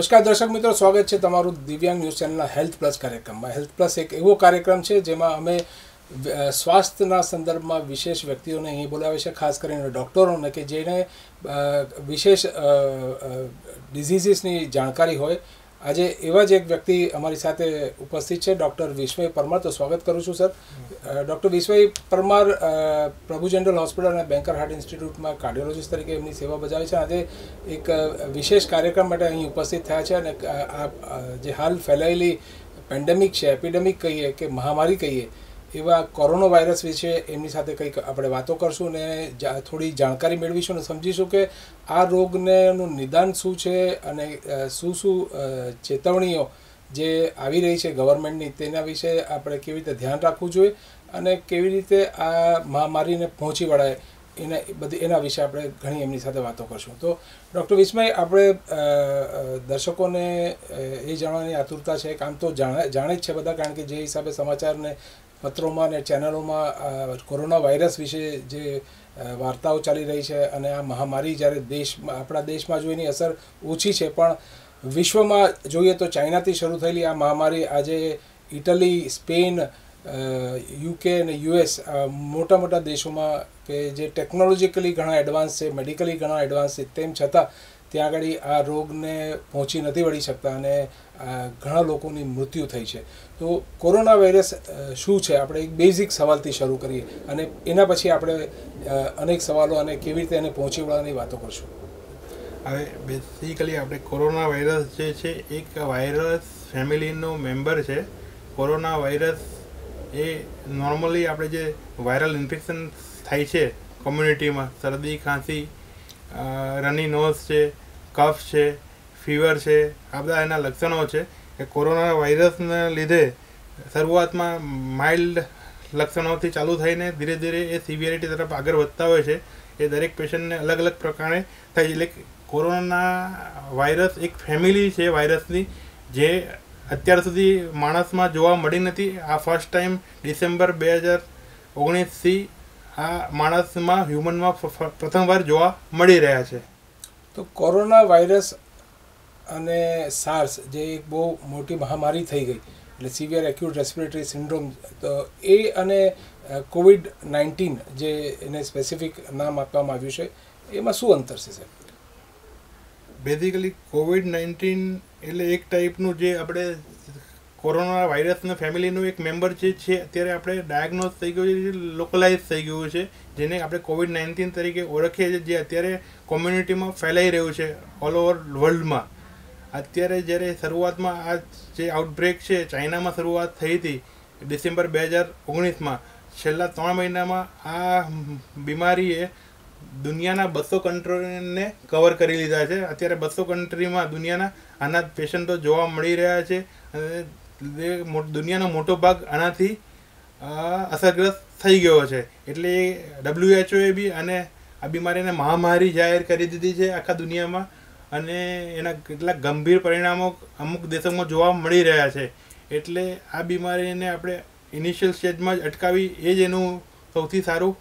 નમસ્કાર દર્શક મિત્રો, સ્વાગત છે તમારું દિવ્યાંગ ન્યૂઝ ચેનલના હેલ્થ પ્લસ કાર્યક્રમમાં. હેલ્થ પ્લસ એક એવો કાર્યક્રમ છે જેમાં અમે સ્વાસ્થ્યના સંદર્ભમાં વિશેષ વ્યક્તિઓને અહીં બોલાવે છે, ખાસ કરીને ડૉક્ટરોને કે જેને વિશેષ ડિઝીઝીસની જાણકારી હોય. આજે એવા જ એક વ્યક્તિ અમારી સાથે ઉપસ્થિત છે, ડૉક્ટર વિસ્મય પરમાર. તો સ્વાગત કરું છું sir. Doctor Vismay Parmar Prabhu general hospital અને બેન્કર હાર્ટ ઇન્સ્ટિટ્યૂટમાં કાર્ડિયોલોજિસ્ટ તરીકે એમની સેવા બજાવે છે. આજે એક વિશેષ કાર્યક્રમ માટે અહીં ઉપસ્થિત થયા છે અને જે હાલ ફેલાયેલી પેન્ડેમિક છે, એપિડેમિક કહીએ કે મહામારી કહીએ, એવા કોરોના વાયરસ વિશે એમની સાથે કંઈક આપણે વાતો કરશું અને થોડી જાણકારી મેળવીશું અને સમજીશું કે આ રોગનું નિદાન શું છે અને શું ચેતવણીઓ જે આવી રહી છે ગવર્મેન્ટની, તેના વિશે આપણે કેવી રીતે ધ્યાન રાખવું જોઈએ અને કેવી રીતે આ મહામારીને પહોંચી વળાય એના વિશે આપણે ઘણી એમની સાથે વાતો કરશું. તો ડૉક્ટર વિસ્મય, આપણે દર્શકોને એ જાણવાની આતુરતા છે. આમ તો જાણે જ છે બધા, કારણ કે જે હિસાબે સમાચારને પત્રોમાં અને ચેનલોમાં કોરોના વાયરસ વિશે જે વાર્તાઓ ચાલી રહી છે અને આ મહામારી જ્યારે આપણા દેશમાં જો એની અસર ઓછી છે, પણ વિશ્વમાં જોઈએ તો ચાઇનાથી શરૂ થયેલી આ મહામારી આજે ઇટલી, સ્પેન, યુકે અને યુએસ મોટા મોટા દેશોમાં કે જે ટેકનોલોજીકલી ઘણા એડવાન્સ છે, મેડિકલી ઘણા એડવાન્સ છે, તેમ છતાં ત્યાં આગળ આ રોગને પહોંચી નથી વળી શકતા અને ઘણા લોકોની મૃત્યુ થઈ છે. તો કોરોના વાયરસ શું છે, આપણે એક બેઝિક સવાલથી શરૂ કરીએ અને એના પછી આપણે અનેક સવાલો અને કેવી રીતે એને પહોંચી વળવાની વાતો કરશું. હવે બેસિકલી આપણે કોરોના વાયરસ જે છે એક વાયરસ ફેમિલીનો મેમ્બર છે. કોરોના વાયરસ એ નોર્મલી આપણે જે વાયરલ ઇન્ફેક્શન થાય છે કોમ્યુનિટીમાં, શરદી, ખાંસી, રની નોઝ છે, કફ છે, ફીવર છે, આ બધા એના લક્ષણો છે. કે કોરોના વાયરસના લીધે શરૂઆતમાં માઇલ્ડ લક્ષણોથી ચાલુ થઈને ધીરે ધીરે એ સિવિયરિટી તરફ આગળ વધતા હોય છે. એ દરેક પેશન્ટને અલગ અલગ પ્રકારે થાય છે. એટલે કોરોના વાયરસ એક ફેમિલી છે વાયરસની, જે અત્યાર સુધી માણસમાં જોવા મળી નથી. આ ફર્સ્ટ ટાઈમ ડિસેમ્બર 2019થી આ માણસમાં, હ્યુમનમાં પ્રથમવાર જોવા મળી રહ્યા છે. તો કોરોના વાયરસ અને સાર્સ જે એક બહુ મોટી મહામારી થઈ ગઈ, એટલે સિવિયર એક્યુટ રેસ્પિરેટરી સિન્ડ્રોમ, તો એ અને COVID-19 જે એને સ્પેસિફિક નામ આપવામાં આવ્યું છે, એમાં શું અંતર છે સાહેબ? બેઝિકલી COVID-19 એટલે એક ટાઈપનું જે આપણે કોરોના વાયરસના ફેમિલીનું એક મેમ્બર જે છે અત્યારે આપણે ડાયગ્નોઝ થઈ ગયું છે, લોકલાઇઝ થઈ ગયું છે, જેને આપણે COVID-19 તરીકે ઓળખીએ છીએ, જે અત્યારે કોમ્યુનિટીમાં ફેલાઈ રહ્યું છે ઓલ ઓવર વર્લ્ડમાં. અત્યારે જ્યારે શરૂઆતમાં આ જે આઉટબ્રેક છે ચાઇનામાં શરૂઆત થઈ હતી ડિસેમ્બર 2019માં, છેલ્લા 3 મહિનામાં આ બીમારીએ દુનિયાના 200 કન્ટ્રીને કવર કરી લીધા છે. અત્યારે 200 કન્ટ્રીમાં દુનિયાના આના પેશન્ટો જોવા મળી રહ્યા છે અને દુનિયાનો મોટો ભાગ આનાથી અસરગ્રસ્ત થઈ ગયો છે. એટલે WHO બી અને આ બીમારીને મહામારી જાહેર કરી દીધી છે આખા દુનિયામાં, અને એના કેટલાક ગંભીર પરિણામો અમુક દેશોમાં જોવા મળી રહ્યા છે. એટલે આ બીમારીને આપણે ઇનિશિયલ સ્ટેજમાં જ અટકાવી એ જ એનું સૌથી સારું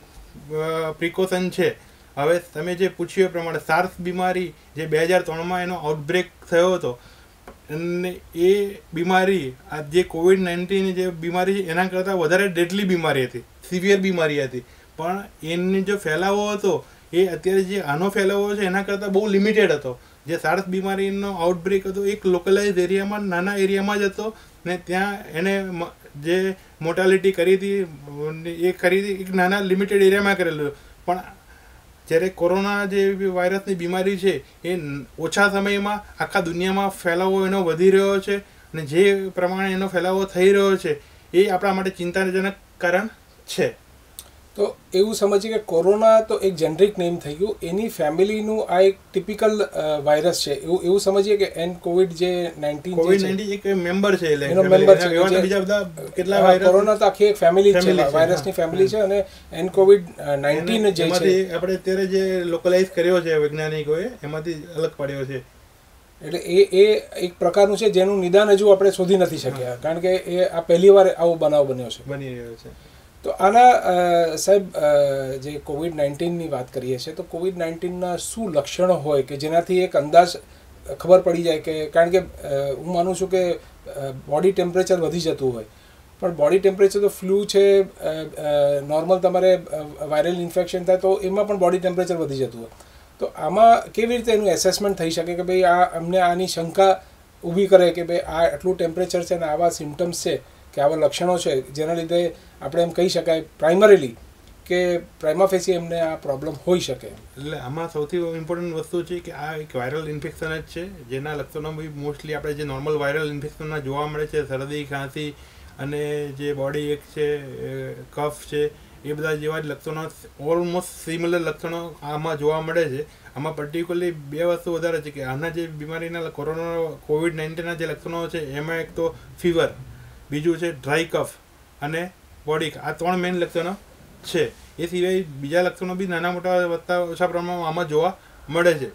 પ્રિકોશન છે. હવે તમે જે પૂછ્યું એ પ્રમાણે સાર્સ બીમારી જે 2003માં એનો આઉટબ્રેક થયો હતો, અને એ બીમારી આ જે COVID-19 જે બીમારી છે એના કરતાં વધારે ડેડલી બીમારી હતી, સિવિયર બીમારી હતી. પણ એનો જે ફેલાવો હતો એ અત્યારે જે આનો ફેલાવો છે એના કરતાં બહુ લિમિટેડ હતો. જે સાર્સ બીમારીનો આઉટબ્રેક હતો એક લોકલાઇઝ એરિયામાં, નાના એરિયામાં જ હતો, ને ત્યાં એને જે મોર્ટાલિટી કરી હતી એ કરી હતી એક નાના લિમિટેડ એરિયામાં કરેલું. પણ જ્યારે કોરોના જે વાયરસની બીમારી છે એ ઓછા સમયમાં આખા દુનિયામાં ફેલાવો એનો વધી રહ્યો છે, અને જે પ્રમાણે એનો ફેલાવો થઈ રહ્યો છે એ આપણા માટે ચિંતાજનક કારણ છે. તો એવું સમજીએ કે કોરોના તો એક જેનરિક નેમ થઈ ગયું, એની ફેમિલીનું આ એક ટિપિકલ વાયરસ છે એવું સમજીએ કે COVID જે 19 એક મેમ્બર છે, એનો મેમ્બર છે. બીજા બધા કેટલા વાયરસ, કોરોના તો આખી એક ફેમિલી છે, વાયરસની ફેમિલી છે, અને COVID-19 જે છે આપણે અત્યારે જે લોકલાઇઝ કર્યો છે વૈજ્ઞાનિકોએ, એમાંથી અલગ પાડ્યો છે. એટલે એ એક પ્રકારનું છે જેનું નિદાન હજુ આપણે શોધી નથી શક્યા, કારણ કે એ આ પહેલી વાર આવો બનાવ બની રહ્યો છે. તો આના સાહેબ જે COVID-19ની વાત કરીએ છીએ, તો COVID-19ના શું લક્ષણો હોય કે જેનાથી એક અંદાજ ખબર પડી જાય કે કારણ કે હું માનું છું કે બોડી ટેમ્પરેચર વધી જતું હોય, પણ બોડી ટેમ્પરેચર તો ફ્લૂ છે, નોર્મલ તમારે વાયરલ ઇન્ફેક્શન થાય તો એમાં પણ બોડી ટેમ્પરેચર વધી જતું હોય. તો આમાં કેવી રીતે એનું એસેસમેન્ટ થઈ શકે કે ભાઈ અમને આની શંકા ઊભી કરે કે ભાઈ આ આટલું ટેમ્પરેચર છે અને આવા સિમ્ટમ્સ છે કે આવા લક્ષણો છે જેના લીધે આપણે એમ કહી શકાય પ્રાઇમરીલી કે પ્રાઇમા ફેસી એમને આ પ્રોબ્લેમ હોઈ શકે? એટલે આમાં સૌથી ઇમ્પોર્ટન્ટ વસ્તુ છે કે આ એક વાયરલ ઇન્ફેક્શન જ છે, જેના લક્ષણો બી મોસ્ટલી આપણે જે નોર્મલ વાયરલ ઇન્ફેક્શનમાં જોવા મળે છે, શરદી, ખાંસી અને જે બોડી એક છે, કફ છે, એ બધા જેવા જ લક્ષણો, ઓલમોસ્ટ સિમિલર લક્ષણો આમાં જોવા મળે છે. આમાં પર્ટિક્યુલરલી બે વસ્તુ વધારે છે કે આના જે બીમારીના COVID-19ના જે લક્ષણો છે એમાં એક તો ફીવર, બીજું છે ડ્રાય કફ અને બોડી, આ 3 મેઇન લક્ષણો છે. એ સિવાય બીજા લક્ષણો બી નાના મોટા વધતા ઓછા પ્રમાણમાં આમાં જોવા મળે છે.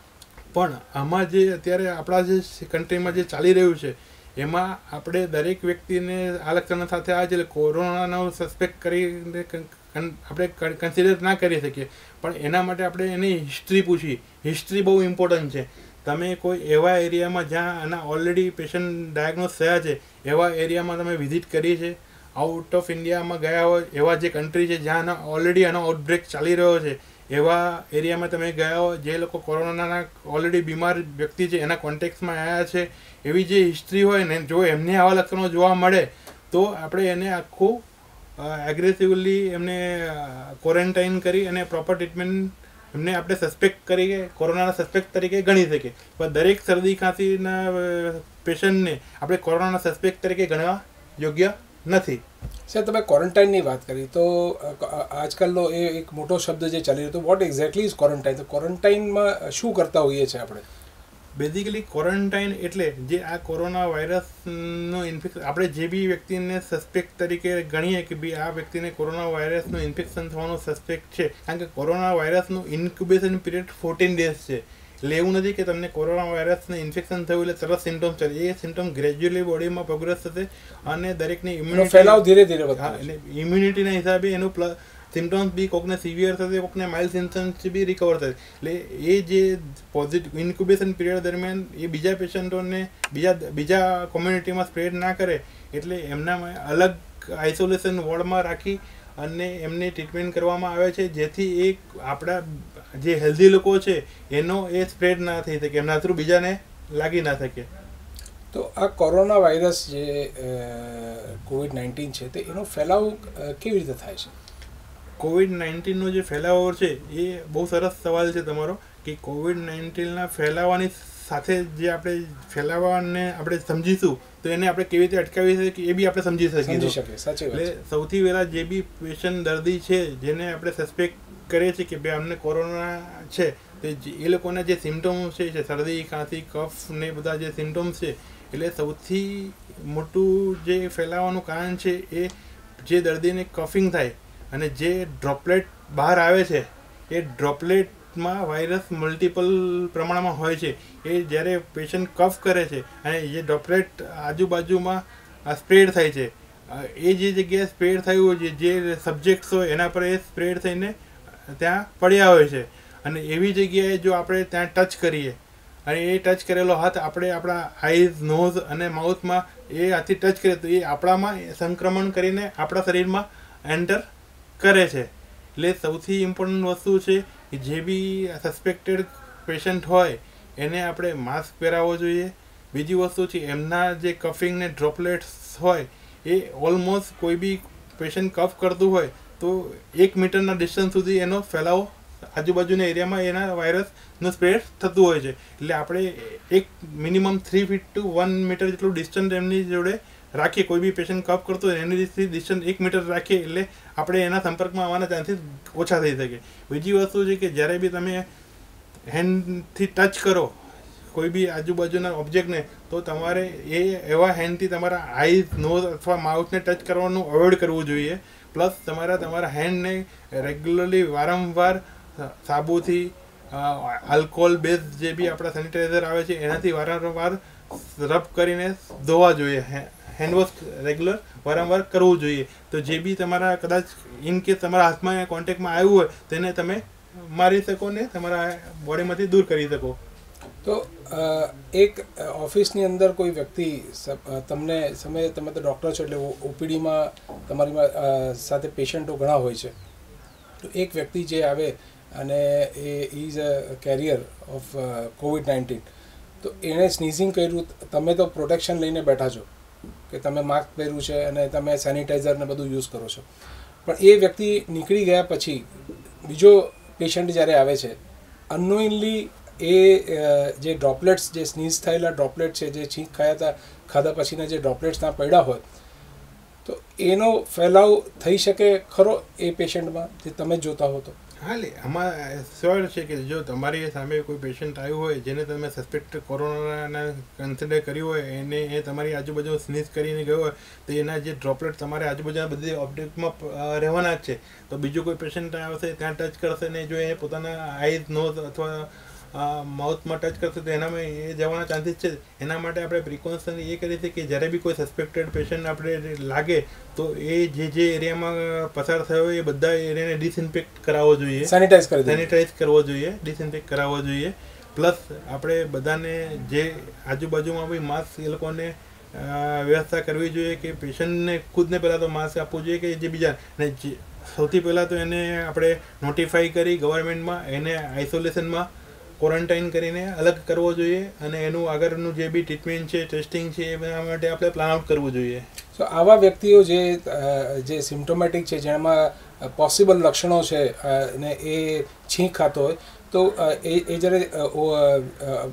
પણ આમાં જે અત્યારે આપણા જે કન્ટ્રીમાં જે ચાલી રહ્યું છે એમાં આપણે દરેક વ્યક્તિને આ લક્ષણો સાથે આ જે કોરોનાનો સસ્પેક્ટ કરીને આપણે કન્સિડર ના કરી શકીએ, પણ એના માટે આપણે એની હિસ્ટ્રી પૂછી. હિસ્ટ્રી બહુ ઇમ્પોર્ટન્ટ છે. તમે કોઈ એવા એરિયામાં જ્યાં આના ઓલરેડી પેશન્ટ ડાયગ્નોઝ થયા છે એવા એરિયામાં તમે વિઝિટ કરી છે, આઉટ ઓફ ઇન્ડિયામાં ગયા હોય એવા જે કન્ટ્રી છે જ્યાં ઓલરેડી આનો આઉટબ્રેક ચાલી રહ્યો છે એવા એરિયામાં તમે ગયા હોય, જે લોકો કોરોનાના ઓલરેડી બીમાર વ્યક્તિ છે એના કોન્ટેક્ટમાં આવ્યા છે, એવી જે હિસ્ટ્રી હોય ને, જો એમને આવા લક્ષણો જોવા મળે તો આપણે એને આખું એગ્રેસિવલી એમને ક્વોરન્ટાઇન કરી અને પ્રોપર ટ્રીટમેન્ટ એમને આપણે સસ્પેક્ટ કરી કોરોનાના સસ્પેક્ટ તરીકે ગણી શકીએ. પણ દરેક શરદી ખાંસીના પેશન્ટને આપણે કોરોનાના સસ્પેક્ટ તરીકે ગણવા યોગ્ય નથી. સર, તમે ક્વોરન્ટાઇનની વાત કરી તો આજકાલનો એ એક મોટો શબ્દ જે ચાલી રહ્યો તો વોટ એક્ઝેક્ટલી ઇઝ ક્વોરન્ટાઇન? તો ક્વોરન્ટાઇનમાં શું કરતા હોઈએ છીએ આપણે? બેઝિકલી ક્વોરન્ટાઇન એટલે જે આ કોરોના વાયરસનો ઇન્ફેક્શન, આપણે જે બી વ્યક્તિને સસ્પેક્ટ તરીકે ગણીએ કે ભાઈ આ વ્યક્તિને કોરોના વાયરસનું ઇન્ફેક્શન થવાનું સસ્પેક્ટ છે, કારણ કે કોરોના વાયરસનું ઇન્ક્યુબેશન પીરિયડ 14 ડેઝ છે. એટલે એવું નથી કે તમને કોરોના વાયરસને ઇન્ફેક્શન થયું એટલે તરત સિમ્ટમ્સ ચાલે. એ સિમ્ટમ ગ્રેજ્યુઅલી બોડીમાં પ્રોગ્રેસ થશે અને દરેકની ઇમ્યુનિટી ફેલાવ ધીરે ધીરે વધશે. એટલે ઇમ્યુનિટીના હિસાબે એનું સિમ્ટમ્સ બી કોકને સિવિયર થશે, કોકને માઇલ્ડ સિમ્ટમ્સ બી રિકવર થશે. એટલે એ જે પોઝિટિવ ઇન્ક્યુબેશન પીરિયડ દરમિયાન એ બીજા પેશન્ટોને બીજા કોમ્યુનિટીમાં સ્પ્રેડ ના કરે એટલે એમનામાં અલગ આઇસોલેશન વોર્ડમાં રાખી અને એમની ટ્રીટમેન્ટ કરવામાં આવે છે, જેથી એ આપણા જે હેલ્ધી લોકો છે એનો એ સ્પ્રેડ ના થઈ શકે, એમના થ્રુ બીજાને લાગી ના શકે. તો આ કોરોના વાયરસ જે COVID-19 છે તે એનો ફેલાવ કેવી રીતે થાય છે? COVID-19નો જે ફેલાવો છે એ બહુ સરસ સવાલ છે તમારો કે COVID-19ના ફેલાવાની સાથે જે આપણે ફેલાવાને આપણે સમજીશું તો એને આપણે કેવી રીતે અટકાવી શકીએ એ બી આપણે સમજી શકીએ. એટલે સૌથી પહેલાં જે બી પેશન્ટ દર્દી છે જેને આપણે સસ્પેક્ટ કરીએ છીએ કે ભાઈ અમને કોરોના છે, તો એ લોકોના જે સિમ્ટમ્સ છે, શરદી, ખાંસી, કફ ને બધા જે સિમ્ટમ્સ છે, એટલે સૌથી મોટું જે ફેલાવાનું કારણ છે એ જે દર્દીને કફિંગ થાય અને જે ડ્રોપલેટ બહાર આવે છે એ ડ્રોપલેટમાં વાયરસ મલ્ટિપલ પ્રમાણમાં હોય છે. એ જ્યારે પેશન્ટ કફ કરે છે અને જે ડ્રોપલેટ આજુબાજુમાં સ્પ્રેડ થાય છે, એ જે જગ્યાએ સ્પ્રેડ થયું હોય છે, જે સબ્જેક્ટ્સ હોય એના પર એ સ્પ્રેડ થઈને ત્યાં પડ્યા હોય છે. અને એવી જગ્યાએ જો આપણે ત્યાં ટચ કરીએ અને એ ટચ કરેલો હાથ આપણે આપણા આઈઝ, નોઝ અને માઉથમાં એ હાથથી ટચ કરીએ તો એ આપણામાં સંક્રમણ કરીને આપણા શરીરમાં એન્ટર કરે છે. એટલે સૌથી ઇમ્પોર્ટન્ટ વસ્તુ છે કે જે બી સસ્પેક્ટેડ પેશન્ટ હોય એને આપણે માસ્ક પહેરાવવો જોઈએ. બીજી વસ્તુ છે એમના જે કફિંગ ને ડ્રોપલેટ્સ હોય એ ઓલમોસ્ટ કોઈ બી પેશન્ટ કફ કરતું હોય તો 1 મીટરના ડિસ્ટન્સ સુધી એનો ફેલાવો આજુબાજુના એરિયામાં એના વાયરસનું સ્પ્રેડ થતું હોય છે. એટલે આપણે એક મિનિમમ 3 ફીટ ટુ 1 મીટર જેટલું ડિસ્ટન્સ એમની જોડે રાખીએ. કોઈ બી પેશન્ટ કફ કરતો હોય એની ડિસ્ટન્સ 1 મીટર રાખીએ એટલે આપણે એના સંપર્કમાં આવવાના ચાન્સીસ ઓછા થઈ શકે. બીજી વસ્તુ છે કે જ્યારે બી તમે હેન્ડથી ટચ કરો કોઈ બી આજુબાજુના ઓબ્જેક્ટને તો તમારે એ એવા હેન્ડથી તમારા આઈઝ, નોઝ અથવા માઉથને ટચ કરવાનું અવોઇડ કરવું જોઈએ. પ્લસ તમારા હેન્ડને રેગ્યુલરલી વારંવાર સાબુથી, આલ્કોહોલ બેઝ જે બી આપણા સેનિટાઈઝર આવે છે એનાથી વારંવાર રબ કરીને ધોવા જોઈએ. હેન્ડવોશ રેગ્યુલર વારંવાર કરવું જોઈએ. તો જે બી તમારા કદાચ ઇન કેસ તમારા હાથમાં કોન્ટેક્ટમાં આવ્યું હોય તેને તમે મારી શકો ને તમારા બોડીમાંથી દૂર કરી શકો. તો એક ઓફિસની અંદર કોઈ વ્યક્તિ તમને સમયે તમે તો ડૉક્ટર છો એટલે ઓપીડીમાં તમારી સાથે પેશન્ટો ઘણા હોય છે, તો એક વ્યક્તિ જે આવે અને એ is a carrier of COVID-19, તો એણે સ્નીઝિંગ કર્યું, તમે તો પ્રોટેક્શન લઈને બેઠા છો કે તમે માસ્ક પહેર્યું છે અને તમે સેનિટાઈઝર ને બધું યુઝ કરો છો, પણ એ વ્યક્તિ નીકળી ગયા પછી બીજો પેશન્ટ જ્યારે આવે છે, અનનોઇનલી એ જે ડ્રોપલેટ્સ, જે સ્નીઝ થયેલા ડ્રોપલેટ છે, જે છીંક ખાધા પછીના જે ડ્રોપલેટ્સ ત્યાં પડ્યા હોય, તો એનો ફેલાવ થઈ શકે ખરો એ પેશન્ટમાં જે તમે જોતા હો તો? હા, આમાં શ્યોર છે કે જો તમારી સામે કોઈ પેશન્ટ આવ્યું હોય જેને તમે સસ્પેક્ટ કોરોનાના કન્સિડર કર્યું હોય, એને એ તમારી આજુબાજુ સ્નીઝ કરીને ગયો હોય, તો એના જે ડ્રોપલેટ તમારી આજુબાજુના બધી ઓબ્જેક્ટમાં રહેવાના જ છે. તો બીજું કોઈ પેશન્ટ આવશે, ત્યાં ટચ કરશે ને જો એ પોતાના આઈઝ, નોઝ અથવા માઉથમાં ટચ કરશે તો એનામાં એ જવાના ચાન્સીસ છે. એના માટે આપણે પ્રિકોશન એ કરીએ છીએ કે જ્યારે બી કોઈ સસ્પેક્ટેડ પેશન્ટ આપણે લાગે તો એ જે એરિયામાં પસાર થયો એ બધા એરિયાને ડિસઇન્ફેક્ટ કરાવવો જોઈએ, સેનિટાઈઝ કરવો જોઈએ, ડિસઇન્ફેક્ટ કરાવવો જોઈએ. પ્લસ આપણે બધાને જે આજુબાજુમાં બી માસ્ક એ લોકોને વ્યવસ્થા કરવી જોઈએ કે પેશન્ટને ખુદને પહેલાં તો માસ્ક આપવું જોઈએ કે જે બીજા ને સૌથી પહેલાં તો એને આપણે નોટિફાઈ કરી ગવર્મેન્ટમાં એને આઇસોલેશનમાં ક્વોરન્ટાઇન કરીને અલગ કરવો જોઈએ અને એનું આગળનું જે બી ટ્રીટમેન્ટ છે, ટેસ્ટિંગ છે, એના માટે આપણે પ્લાન આઉટ કરવું જોઈએ. સો આવા વ્યક્તિઓ જે સિમ્ટોમેટિક છે, જેમાં પોસિબલ લક્ષણો છે ને એ છીંક ખાતો હોય, તો એ જ્યારે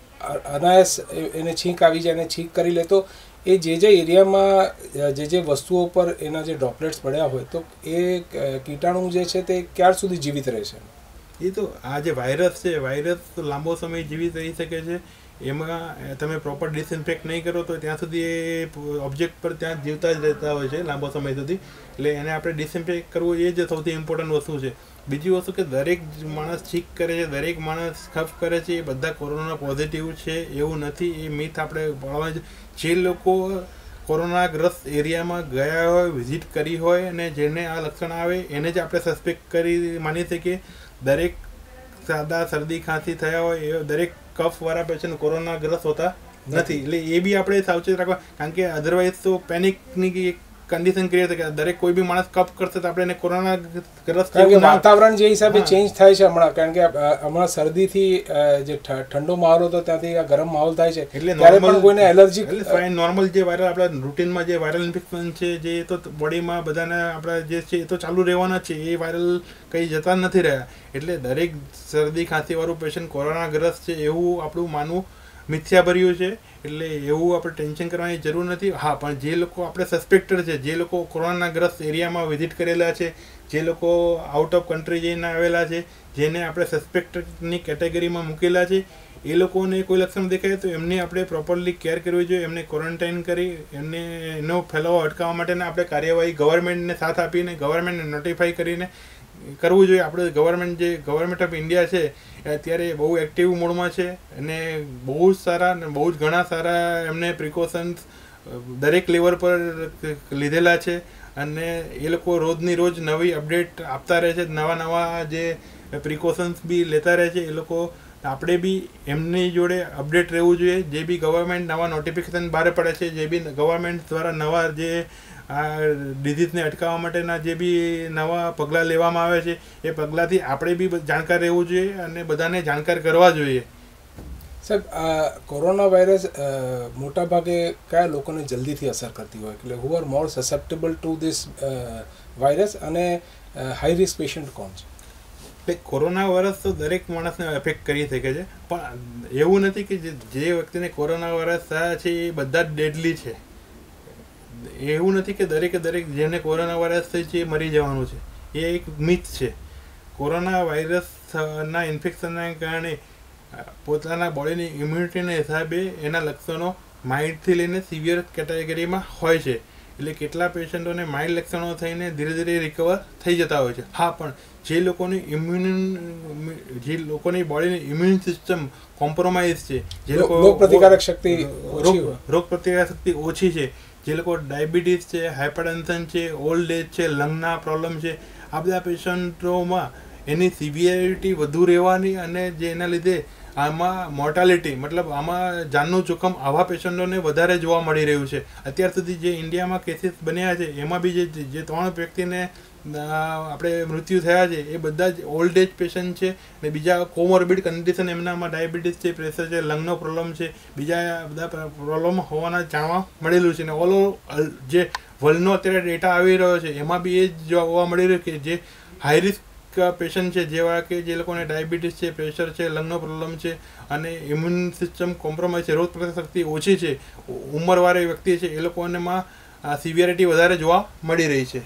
અનાયાસ એને છીંક આવી જાય અને છીંક કરી લે, તો એ જે એરિયામાં જે વસ્તુઓ પર એના જે ડ્રોપલેટ્સ પડ્યા હોય, તો એ કીટાણુ જે છે તે ક્યાર સુધી જીવિત રહે છે? એ તો આ જે વાયરસ છે, વાયરસ લાંબો સમય જીવિત રહી શકે છે. એમાં તમે પ્રોપર ડિસઇન્ફેક્ટ નહીં કરો તો ત્યાં સુધી એ ઓબ્જેક્ટ પર ત્યાં જીવતા જ રહેતા હોય છે લાંબો સમય સુધી. એટલે એને આપણે ડિસઇન્ફેક્ટ કરવું એ જ સૌથી ઇમ્પોર્ટન્ટ વસ્તુ છે. બીજી વસ્તુ કે દરેક માણસ છીંક કરે છે, દરેક માણસ કફ કરે છે, એ બધા કોરોના પોઝિટિવ છે એવું નથી. એ મિથ આપણે પાડવા છે. જે લોકો કોરોનાગ્રસ્ત એરિયામાં ગયા હોય, વિઝિટ કરી હોય અને જેને આ લક્ષણ આવે એને જ આપણે સસ્પેક્ટ કરી માની શકીએ. દરેક સાદા શરદી ખાંસી થયા હોય એ દરેક કફવાળા પેશન્ટ કોરોનાગ્રસ્ત હોતા નથી. એટલે એ બી આપણે સાવચેત રાખવા, કારણ કે અધરવાઇઝ તો પેનિકની કન્ડિશન ક્રિએટ થાય કે દરેક કોઈ બી માણસ કફ કરશે તો આપણે એને કોરોનાગ્રસ્ત, વાતાવરણ જે હિસાબે ચેન્જ થાય છે હમણાં, કારણ કે હમણાં શરદીથી જે ઠંડો માહોલ હતો ત્યાંથી આ ગરમ માહોલ થાય છે, એટલે ત્યારે પણ કોઈને એલર્જી, એટલે નોર્મલ જે વાયરલ આપણા રૂટીનમાં જે વાયરલ ઇન્ફેક્શન છે, જે તો બોડીમાં બધાને આપણા જે છે એ તો ચાલુ રહેવાના છે. એ વાયરલ કંઈ જતા નથી રહ્યા. એટલે દરેક શરદી ખાંસીવાળું પેશન્ટ કોરોનાગ્રસ્ત છે એવું આપણું માનવું મિથ્યાભર્યું છે. એટલે એવું આપણે ટેન્શન કરવાની જરૂર નથી. હા, પણ જે લોકો આપણે સસ્પેક્ટેડ છે, જે લોકો કોરોનાગ્રસ્ત એરિયામાં વિઝિટ કરેલા છે, જે લોકો આઉટ ઓફ કન્ટ્રી જઈને આવેલા છે, જેને આપણે સસ્પેક્ટેડની કેટેગરીમાં મૂકેલા છે, એ લોકોને કોઈ લક્ષણ દેખાય તો એમને આપણે પ્રોપરલી કેર કરવી જોઈએ. એમને ક્વોરન્ટાઇન કરી એમને એનો ફેલાવો અટકાવવા માટેના આપણે કાર્યવાહી ગવર્મેન્ટને સાથ આપીને ગવર્મેન્ટને નોટિફાઈ કરીને કરવું જોઈએ. આપણે ગવર્મેન્ટ ઓફ ઇન્ડિયા છે અત્યારે બહુ એક્ટિવ મોડમાં છે અને બહુ જ સારા અને બહુ જ ઘણા સારા એમને પ્રિકોશન્સ દરેક લેવલ પર લીધેલા છે અને એ લોકો રોજની રોજ નવી અપડેટ આપતા રહે છે, નવા જે પ્રિકોશન્સ બી લેતા રહે છે. એ લોકો આપણે બી એમની જોડે અપડેટ રહેવું જોઈએ. જે બી ગવર્મેન્ટ નવા નોટિફિકેશન બહાર પડે છે, જે બી ગવર્મેન્ટ દ્વારા નવા જે આ ડિઝીઝને અટકાવવા માટેના જે બી નવા પગલાં લેવામાં આવે છે, એ પગલાંથી આપણે બી જાણકાર રહેવું જોઈએ અને બધાને જાણકાર કરવા જોઈએ. સાહેબ, કોરોના વાયરસ મોટાભાગે કયા લોકોને જલ્દીથી અસર કરતી હોય, એટલે who are more susceptible to this virus, અને હાઈ રિસ્ક પેશન્ટ કોણ છે? એટલે કોરોના વાયરસ તો દરેક માણસને એફેક્ટ કરી શકે છે, પણ એવું નથી કે જે વ્યક્તિને કોરોના વાયરસ થયા છે એ બધા જ ડેડલી છે. એવું નથી કે દરેક જેને કોરોના વાયરસ થઈ છે એ મરી જવાનું છે. એ એક મિથ છે. કોરોના વાયરસના ઇન્ફેક્શનના કારણે પોતાના બોડીની ઇમ્યુનિટીના હિસાબે એના લક્ષણો માઇલ્ડથી લઈને સિવિયર કેટેગરીમાં હોય છે. એટલે કેટલા પેશન્ટોને માઇલ્ડ લક્ષણો થઈને ધીરે ધીરે રિકવર થઈ જતા હોય છે. હા, પણ જે લોકોની બોડીની ઇમ્યુન સિસ્ટમ કોમ્પ્રોમાઇઝ છે, જે લોકો રોગપ્રતિકારક શક્તિ ઓછી છે, જે લોકો ડાયાબિટીસ છે, હાઇપરટેન્શન છે, ઓલ્ડ એજ છે, લંગના પ્રોબ્લેમ છે, આ બધા પેશન્ટોમાં એની સિવિયરિટી વધુ રહેવાની અને જે એના લીધે આમાં મોર્ટાલિટી મતલબ આમાં જાનનું જોખમ આવા પેશન્ટોને વધારે જોવા મળી રહ્યું છે. અત્યાર સુધી જે ઇન્ડિયામાં કેસીસ બન્યા છે એમાં બી જે 3 વ્યક્તિને આપણે મૃત્યુ થયા છે એ બધા જ ઓલ્ડ એજ પેશન્ટ છે ને બીજા કોમોર્બિડ કન્ડિશન એમનામાં ડાયાબિટીસ છે, પ્રેશર છે, લંગનો પ્રોબ્લેમ છે, બીજા બધા પ્રોબ્લેમ હોવાના જાણવા મળેલું છે. ને ઓલ જે વર્લ્ડનો અત્યારે ડેટા આવી રહ્યો છે એમાં બી એ જોવા મળી રહ્યું કે જે હાઈ રિસ્ક પેશન્ટ છે જેવા કે જે લોકોને ડાયાબિટીસ છે, પ્રેશર છે, લંગનો પ્રોબ્લેમ છે અને ઇમ્યુન સિસ્ટમ કોમ્પ્રોમાઇઝ છે, રોગ પ્રતિકારક શક્તિ ઓછી છે, ઉંમરવાળી વ્યક્તિ છે, એ લોકોનેમાં સિવિયરિટી વધારે જોવા મળી રહી છે.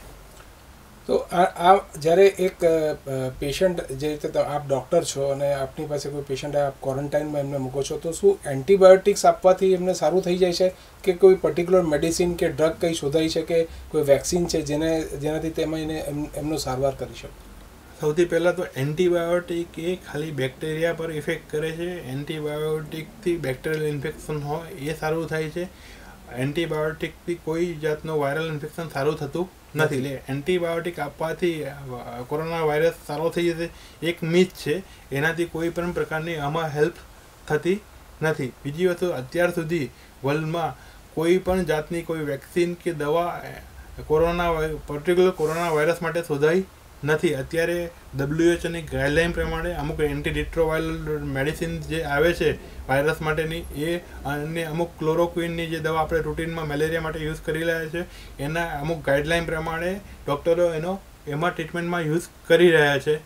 તો આ જ્યારે એક પેશન્ટ જે રીતે આપ ડૉક્ટર છો અને આપની પાસે કોઈ પેશન્ટ આપ ક્વોરન્ટાઇનમાં એમને મૂકો છો તો શું એન્ટીબાયોટિક્સ આપવાથી એમને સારું થઈ જાય છે કે કોઈ પર્ટિક્યુલર મેડિસિન કે ડ્રગ કંઈ શોધાઈ છે કે કોઈ વેક્સિન છે જેનાથી તેમાં એમનો સારવાર કરી શકે? સૌથી પહેલાં તો એન્ટીબાયોટિક એ ખાલી બેક્ટેરિયા પર ઇફેક્ટ કરે છે. એન્ટીબાયોટિકથી બેક્ટેરિયલ ઇન્ફેક્શન હોય એ સારું થાય છે. એન્ટીબાયોટિકથી કોઈ જાતનું વાયરલ ઇન્ફેક્શન સારું થતું નથી. એટલે એન્ટીબાયોટિક આપવાથી કોરોના વાયરસ સારો થઈ જશે એક મિથ છે. એનાથી કોઈ પણ પ્રકારની આમાં હેલ્પ થતી નથી. બીજી વસ્તુ, અત્યાર સુધી વર્લ્ડમાં કોઈ પણ જાતની કોઈ વેક્સિન કે દવા પર્ટિક્યુલર કોરોના વાયરસ માટે શોધાઈ નથી. અત્યારે WHOની ગાઈડલાઇન પ્રમાણે અમુક એન્ટીરિટ્રોવાયરલ મેડિસિન જે આવે છે વાયરસ માટેની એ અને અમુક ક્લોરોક્વિનની જે દવા આપણે રૂટીનમાં મેલેરિયા માટે યુઝ કરી રહ્યા છે એના અમુક ગાઈડલાઇન પ્રમાણે ડૉક્ટરો એમાં ટ્રીટમેન્ટમાં યુઝ કરી રહ્યા છે.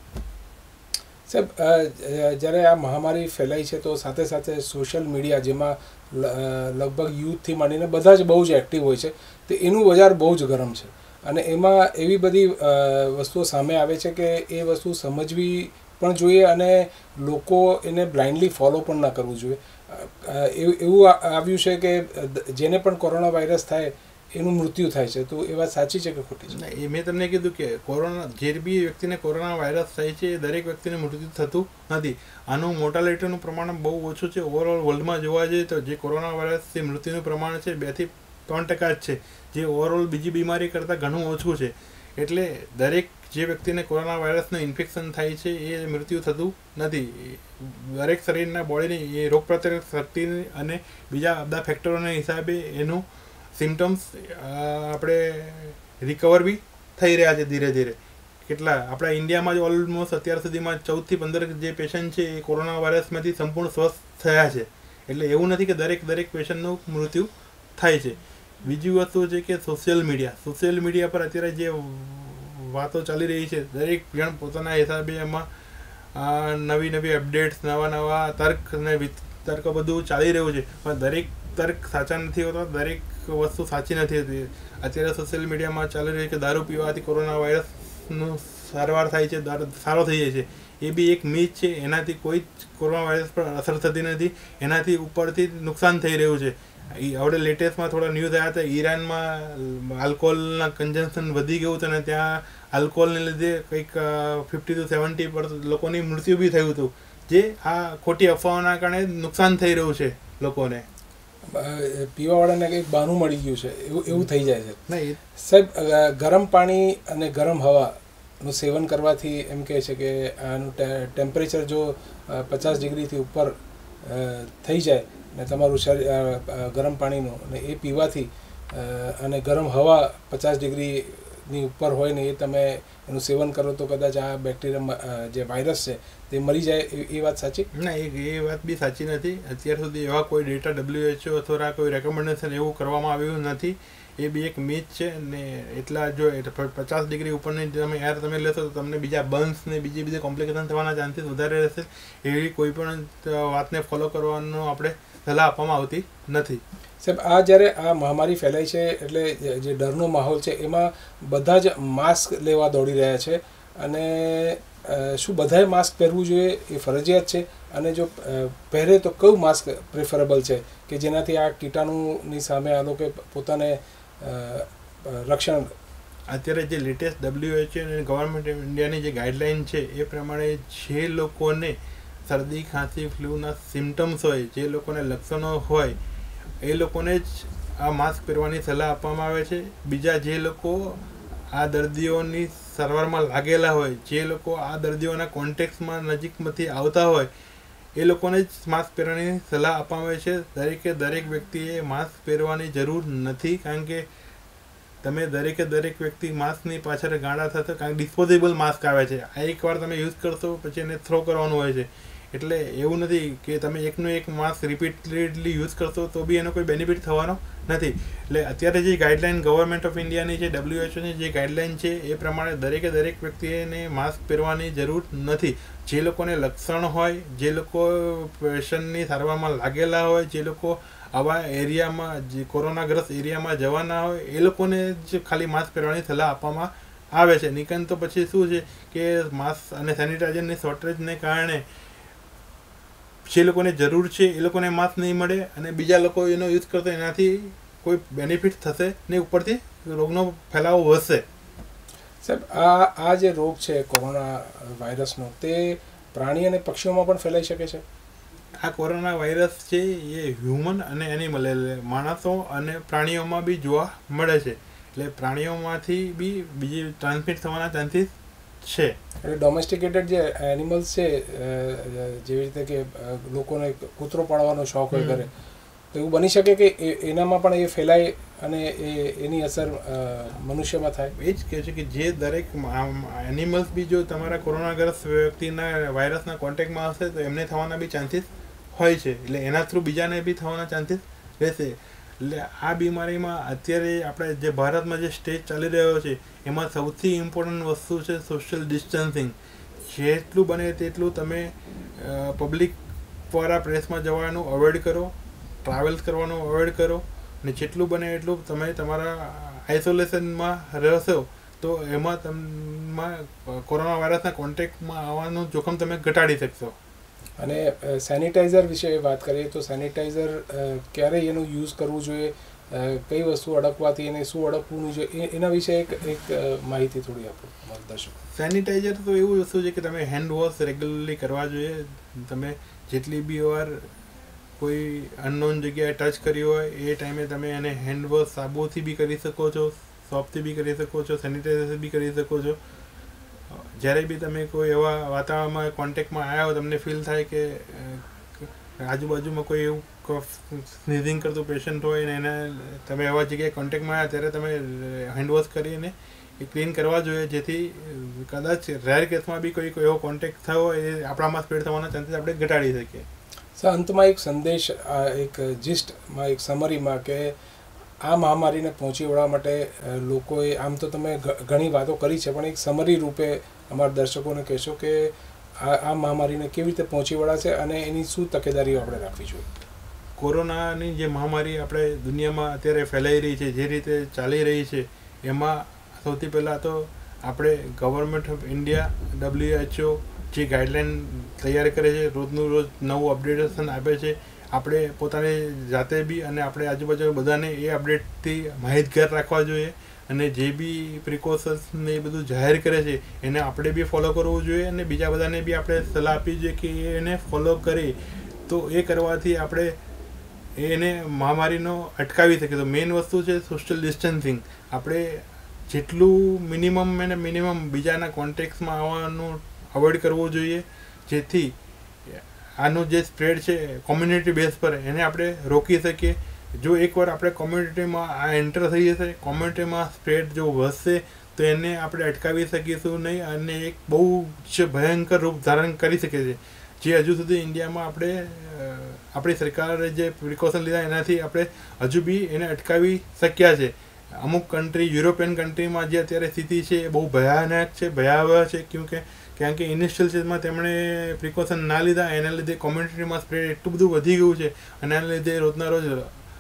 સાહેબ, જ્યારે આ મહામારી ફેલાઈ છે તો સાથે સાથે સોશિયલ મીડિયા જેમાં લગભગ યુથથી માંડીને બધા જ બહુ જ એક્ટિવ હોય છે તો એનું બજાર બહુ જ ગરમ છે અને એમાં એવી બધી વસ્તુઓ સામે આવે છે કે એ વસ્તુ સમજવી પણ જોઈએ અને લોકો એને બ્લાઇન્ડલી ફોલો પણ ના કરવું જોઈએ. એવું આવ્યું છે કે જેને પણ કોરોના વાયરસ થાય એનું મૃત્યુ થાય છે. તો એ વાત સાચી છે કે ખોટી છે? એ મેં તમને કીધું કે જે બી વ્યક્તિને કોરોના વાયરસ થાય છે એ દરેક વ્યક્તિને મૃત્યુ થતું નથી. આનું મોર્ટાલિટીનું પ્રમાણ બહુ ઓછું છે. ઓવરઓલ વર્લ્ડમાં જોવા જઈએ તો જે કોરોના વાયરસથી મૃત્યુનું પ્રમાણ છે 2 થી 3% જ છે, જે ઓવરઓલ બીજી બીમારી કરતાં ઘણું ઓછું છે. એટલે દરેક જે વ્યક્તિને કોરોના વાયરસનું ઇન્ફેક્શન થાય છે એ મૃત્યુ થતું નથી. દરેક શરીરના બોડીની એ રોગ પ્રતિકારક શક્તિ અને બીજા બધા ફેક્ટરોના હિસાબે એનું સિમ્ટમ્સ આપણે રિકવર બી થઈ રહ્યા છે ધીરે ધીરે. આપણા ઇન્ડિયામાં જ ઓલમોસ્ટ અત્યાર સુધીમાં 14 થી 15 જે પેશન્ટ છે એ કોરોના વાયરસમાંથી સંપૂર્ણ સ્વસ્થ થયા છે. એટલે એવું નથી કે દરેક પેશન્ટનું મૃત્યુ થાય છે. બીજી વસ્તુ છે કે સોશિયલ મીડિયા પર અત્યારે જે વાતો ચાલી રહી છે દરેક જણ પોતાના હિસાબે એમાં નવી અપડેટ્સ, નવા તર્ક ને વિતર્ક બધું ચાલી રહ્યું છે. પણ દરેક તર્ક સાચા નથી હોતા, દરેક વસ્તુ સાચી નથી હોતી. અત્યારે સોશિયલ મીડિયામાં ચાલી રહ્યું છે કે દારૂ પીવાથી કોરોના વાયરસનું સારવાર થાય છે, સારો થઈ જાય છે. એ બી એક મિથ છે. એનાથી કોઈ જ કોરોના વાયરસ પર અસર થતી નથી. એનાથી ઉપરથી નુકસાન થઈ રહ્યું છે. હવે લેટેસ્ટમાં થોડા ન્યૂઝ આવ્યા હતા, ઈરાનમાં આલ્કોહોલના કન્ઝમ્પશન વધી ગયું હતું અને ત્યાં આલ્કોહોલને લીધે કંઈક 50 to 70% લોકોની મૃત્યુ બી થયું હતું. જે આ ખોટી અફવાઓના કારણે નુકસાન થઈ રહ્યું છે લોકોને. પીવાવાળાને કંઈક બહાનું મળી ગયું છે એવું થઈ જાય છે. નહીં સાહેબ, ગરમ પાણી અને ગરમ હવાનું સેવન કરવાથી એમ કહે છે કે આનું ટેમ્પરેચર જો 50 ડિગ્રીથી ઉપર થઈ જાય ને તમારું શરીર ગરમ પાણીનું અને એ પીવાથી અને ગરમ હવા 50 ડિગ્રીની ઉપર હોય ને એ તમે એનું સેવન કરો તો કદાચ આ બેક્ટેરિયા જે વાયરસ છે તે મરી જાય. એ વાત સાચી? ના, એ વાત બી સાચી નથી. અત્યાર સુધી એવા કોઈ ડેટા WHO અથવા કોઈ રેકમેન્ડેશન એવું કરવામાં આવ્યું નથી. એ બી એક મિથ છે. ને એટલા જો 50 ડિગ્રી ઉપરની તમે એર તમે લેશો તો તમને બીજા બર્ન્સ ને બીજી કોમ્પ્લિકેશન થવાના ચાન્સીસ વધારે રહેશે. એવી કોઈ પણ વાતને ફોલો કરવાનું આપણે સલાહ આપવામાં આવતી નથી. સાહેબ, આ જ્યારે આ મહામારી ફેલાઈ છે એટલે જે ડરનો માહોલ છે એમાં બધા જ માસ્ક લેવા દોડી રહ્યા છે અને શું બધાએ માસ્ક પહેરવું જોઈએ એ ફરજિયાત છે? અને જો પહેરે તો કયું માસ્ક પ્રેફરેબલ છે કે જેનાથી આ કીટાણુની સામે આ લોકો પોતાને રક્ષણ? અત્યારે જે લેટેસ્ટ WHO અને ગવર્મેન્ટ ઓફ ઇન્ડિયાની જે ગાઈડલાઇન છે એ પ્રમાણે જે લોકોને શરદી, ખાંસી, ફ્લૂના સિમ્ટમ્સ હોય, જે લોકોને લક્ષણો હોય એ લોકોને જ આ માસ્ક પહેરવાની સલાહ આપવામાં આવે છે. બીજા જે લોકો આ દર્દીઓની સારવારમાં લાગેલા હોય, જે લોકો આ દર્દીઓના કોન્ટેક્ટમાં નજીકમાંથી આવતા હોય એ લોકોને જ માસ્ક પહેરવાની સલાહ આપવામાં આવે છે. દરેક વ્યક્તિએ માસ્ક પહેરવાની જરૂર નથી, કારણ કે તમે દરેક વ્યક્તિ માસ્કની પાછળ ગાંડા થશો, કારણ કે ડિસ્પોઝેબલ માસ્ક આવે છે. આ એકવાર તમે યુઝ કરશો પછી એને થ્રો કરવાનું હોય છે. એટલે એવું નથી કે તમે એકનું એક માસ્ક રિપીટેડલી યુઝ કરશો તો બી એનો કોઈ બેનિફિટ થવાનો નથી. એટલે અત્યારે જે ગાઈડલાઇન ગવર્મેન્ટ ઓફ ઇન્ડિયાની છે, WHO ની જે ગાઈડલાઇન છે એ પ્રમાણે દરેક વ્યક્તિને માસ્ક પહેરવાની જરૂર નથી. જે લોકોને લક્ષણ હોય, જે લોકો પેશન્ટની સારવારમાં લાગેલા હોય, જે લોકો આવા એરિયામાં, જે કોરોનાગ્રસ્ત એરિયામાં જવાના હોય, એ લોકોને જ ખાલી માસ્ક પહેરવાની સલાહ આપવામાં આવે છે. નિકન તો પછી શું છે કે માસ્ક અને સેનિટાઈઝરની શોર્ટેજને કારણે જે લોકોને જરૂર છે એ લોકોને માસ્ક નહીં મળે, અને બીજા લોકો એનો યુઝ કરતો એનાથી કોઈ બેનિફિટ થશે ને ઉપરથી રોગનો ફેલાવો વધશે. સાહેબ, આ જે રોગ છે કોરોના વાયરસનો, તે પ્રાણી અને પક્ષીઓમાં પણ ફેલાઈ શકે છે? આ કોરોના વાયરસ છે એ હ્યુમન અને એનિમલ, એટલે માણસો અને પ્રાણીઓમાં બી જોવા મળે છે. એટલે પ્રાણીઓમાંથી બી બીજી ટ્રાન્સમિટ થવાના ચાન્સીસ છે. એટલે ડોમેસ્ટિકેટેડ જે એનિમલ્સ છે, જેવી રીતે કે લોકોને કૂતરો પાળવાનો શોખ હોય ઘરે, તો એવું બની શકે કે એનામાં પણ એ ફેલાય અને એની અસર મનુષ્યમાં થાય? એ જ કહે છે કે જે દરેક એનિમલ્સ બી જો તમારા કોરોનાગ્રસ્ત વ્યક્તિના વાયરસના કોન્ટેક્ટમાં હશે તો એમને થવાના બી ચાન્સીસ હોય છે. એટલે એના થ્રુ બીજાને બી થવાના ચાન્સીસ રહેશે. એટલે આ બીમારીમાં અત્યારે આપણે જે ભારતમાં જે સ્ટેજ ચાલી રહ્યો છે એમાં સૌથી ઇમ્પોર્ટન્ટ વસ્તુ છે સોશિયલ ડિસ્ટન્સિંગ. જેટલું બને તેટલું તમે પબ્લિક વાળા પ્લેસમાં જવાનું અવોઇડ કરો, ટ્રાવેલ્સ કરવાનું અવોઇડ કરો, અને જેટલું બને એટલું તમે તમારા આઇસોલેશનમાં રહેશો તો એમાં કોરોના વાયરસના કોન્ટેક્ટમાં આવવાનું જોખમ તમે ઘટાડી શકશો. અને સેનિટાઈઝર વિશે વાત કરીએ તો સેનિટાઈઝર ક્યારે એનું યુઝ કરવું જોઈએ, કઈ વસ્તુ અડકવાથી એને શું અડકવું જોઈએ, એના વિશે એક માહિતી થોડી આપો દર્શકો. સેનિટાઈઝર તો એવું વસ્તુ છે કે તમે હેન્ડ વોશ રેગ્યુલરલી કરવા જોઈએ. તમે જેટલી બી વાર કોઈ અનનોન જગ્યાએ ટચ કરી હોય એ ટાઈમે તમે એને હેન્ડ વોશ સાબુથી બી કરી શકો છો, સોપથી બી કરી શકો છો, સેનિટાઈઝર બી કરી શકો છો. જ્યારે બી તમે કોઈ એવા વાતાવરણમાં કોન્ટેક્ટમાં આવ્યા હો, તમને ફીલ થાય કે આજુબાજુમાં કોઈ એવું સ્નીઝિંગ કરતું પેશન્ટ હોય ને એને તમે એવા જગ્યાએ કોન્ટેક્ટમાં આવ્યા ત્યારે તમે હેન્ડવોશ કરીને એ ક્લીન કરવા જોઈએ, જેથી કદાચ રેર કેસમાં બી કોઈ એવો કોન્ટેક્ટ થયો હોય એ આપણામાં સ્પ્રેડ થવાના ચાન્સીસ આપણે ઘટાડી શકીએ. સર, અંતમાં એક સંદેશ, એક જીસ્ટમાં, એક સમરીમાં, કે આ મહામારીને પહોંચી વળવા માટે લોકોએ, આમ તો તમે ઘણી વાતો કરી છે, પણ એક સમરી રૂપે અમારા દર્શકોને કહેશો કે આ મહામારીને કેવી રીતે પહોંચી વળાશે અને એની શું તકેદારીઓ આપણે રાખવી જોઈએ? કોરોનાની જે મહામારી આપણે દુનિયામાં અત્યારે ફેલાઈ રહી છે, જે રીતે ચાલી રહી છે, એમાં સૌથી પહેલાં તો આપણે ગવર્મેન્ટ ઓફ ઇન્ડિયા, WHO જે ગાઈડલાઇન તૈયાર કરે છે, રોજનું રોજ નવું અપડેટેશન આપે છે. આપણે પોતાની જાતે બી અને આપણે આજુબાજુ બધાને એ અપડેટથી માહિતગાર રાખવા જોઈએ, અને જે બી પ્રિકોશન્સને એ બધું જાહેર કરે છે એને આપણે બી ફોલો કરવું જોઈએ, અને બીજા બધાને બી આપણે સલાહ આપવી જોઈએ કે એને ફોલો કરી. તો એ કરવાથી આપણે એને મહામારીનો અટકાવી શકીએ. તો મેઇન વસ્તુ છે સોશિયલ ડિસ્ટન્સિંગ. આપણે જેટલું મિનિમમ બીજાના કોન્ટેક્ટમાં આવવાનું અવોઇડ કરવું જોઈએ, જેથી આનું જે સ્પ્રેડ છે કોમ્યુનિટી બેઝ પર એને આપણે રોકી શકીએ. જો એકવાર આપણે કોમ્યુનિટીમાં આ એન્ટર થઈ જશે, કોમ્યુનિટીમાં સ્પ્રેડ જો વધશે તો એને આપણે અટકાવી શકીશું નહીં, અને એક બહુ જ ભયંકર રૂપ ધારણ કરી શકે છે, જે હજુ સુધી ઇન્ડિયામાં આપણી સરકારે જે પ્રિકોશન લીધા એનાથી આપણે હજુ બી એને અટકાવી શક્યા છે. અમુક કન્ટ્રી, યુરોપિયન કન્ટ્રીમાં જે અત્યારે સ્થિતિ છે એ બહુ ભયાનક છે, ભયાવહ છે, કારણ કે ઇનિશિયલ સ્ટેજમાં તેમણે પ્રિકોશન ના લીધા, એના લીધે કોમ્યુનિટીમાં સ્પ્રેડ એટલું બધું વધી ગયું છે, અને એના લીધે રોજના રોજ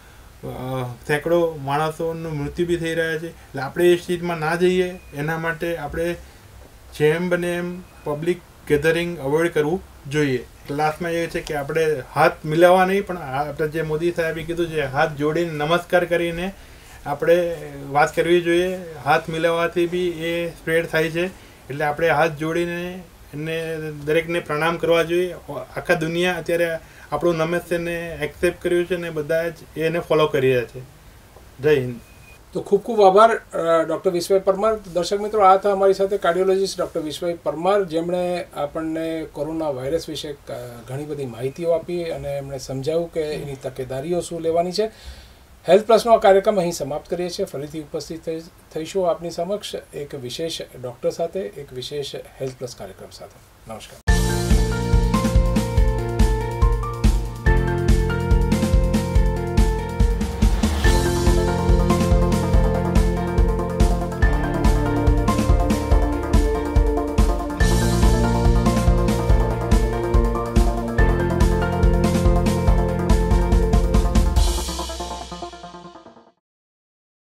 સેંકડો માણસોનું મૃત્યુ બી થઈ રહ્યા છે. એટલે આપણે એ સ્ટેજમાં ના જઈએ એના માટે આપણે જેમ બને એમ પબ્લિક ગેધરિંગ અવોઇડ કરવું જોઈએ. લાસ્ટમાં એ છે કે આપણે હાથ મિલાવવા નહીં, પણ આપણે જે મોદી સાહેબે કીધું છે હાથ જોડીને નમસ્કાર કરીને આપણે વાત કરવી જોઈએ. હાથ મિલાવવાથી બી એ સ્પ્રેડ થાય છે, એટલે આપણે હાથ જોડીને એને દરેકને પ્રણામ કરવા જોઈએ. આખા દુનિયા અત્યારે આપણું નમસ્તેને એક્સેપ્ટ કર્યું છે ને બધા જ એને ફોલો કરી રહ્યા છે. જય હિન્દ. તો ખૂબ ખૂબ આભાર ડૉક્ટર વિશ્વભાઈ પરમાર. દર્શક મિત્રો, આ હતા અમારી સાથે કાર્ડિયોલોજિસ્ટ ડૉક્ટર વિશ્વભાઈ પરમાર, જેમણે આપણને કોરોના વાયરસ વિશે ઘણી બધી માહિતીઓ આપી અને એમણે સમજાવ્યું કે એની તકેદારીઓ શું લેવાની છે. હેલ્થ પ્લસનો આ કાર્યક્રમ અહીં સમાપ્ત કરીએ છીએ. ફરીથી ઉપસ્થિત થઈશું આપની સમક્ષ એક વિશેષ ડૉક્ટર સાથે, એક વિશેષ હેલ્થ પ્લસ કાર્યક્રમ સાથે. નમસ્કાર.